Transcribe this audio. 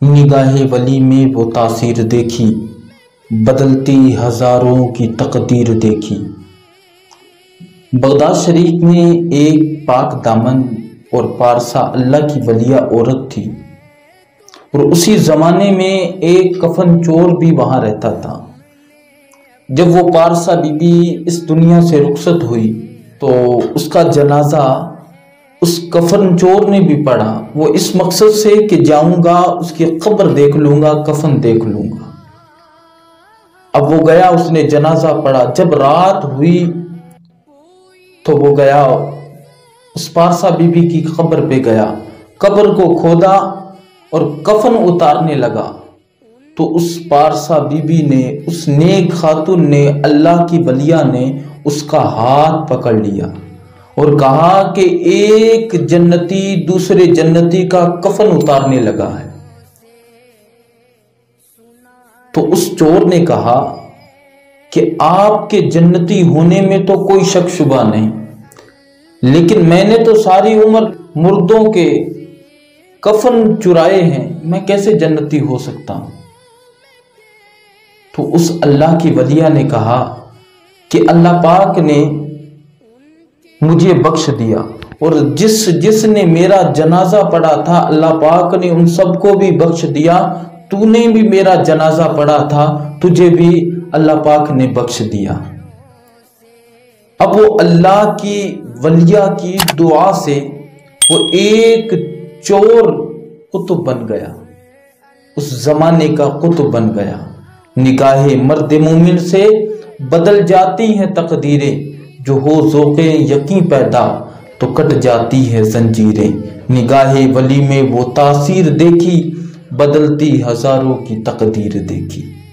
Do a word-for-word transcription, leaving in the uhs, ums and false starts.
نگاہ ولی میں وہ تاثیر دیکھی، بدلتی ہزاروں کی تقدیر دیکھی۔ بغداد شریف میں ایک پاک دامن اور پارسا اللہ کی ولیہ عورت تھی، اور اسی زمانے میں ایک کفن چور بھی وہاں رہتا تھا۔ جب وہ پارسا بی بی اس دنیا سے رخصت ہوئی تو اس کا جنازہ اس کفن چور نے بھی پڑھا، وہ اس مقصد سے کہ جاؤں گا اس کی قبر دیکھ لوں گا، کفن دیکھ لوں گا۔ اب وہ گیا، اس نے جنازہ پڑھا۔ جب رات ہوئی تو وہ گیا اس پارسا بی بی کی قبر پہ گیا، قبر کو کھودا اور کفن اتارنے لگا تو اس پارسا بی بی نے، اس نیک خاتون نے، اللہ کی ولیہ نے اس کا ہاتھ پکڑ لیا اور کہا کہ ایک جنتی دوسرے جنتی کا کفن اتارنے لگا ہے۔ تو اس چور نے کہا کہ آپ کے جنتی ہونے میں تو کوئی شک شبہ نہیں، لیکن میں نے تو ساری عمر مردوں کے کفن چرائے ہیں، میں کیسے جنتی ہو سکتا ہوں؟ تو اس اللہ کی ولیہ نے کہا کہ اللہ پاک نے مجھے بخش دیا، اور جس جس نے میرا جنازہ پڑھا تھا اللہ پاک نے ان سب کو بھی بخش دیا، تو نے بھی میرا جنازہ پڑھا تھا، تجھے بھی اللہ پاک نے بخش دیا۔ اب وہ اللہ کی ولیہ کی دعا سے وہ ایک چور قطب بن گیا، اس زمانے کا قطب بن گیا۔ نگاہ مرد مومن سے بدل جاتی ہیں تقدیریں، جو ہو ذوق یقین پیدا تو کٹ جاتی ہے زنجیریں۔ نگاہ ولی میں وہ تاثیر دیکھی، بدلتی ہزاروں کی تقدیر دیکھی۔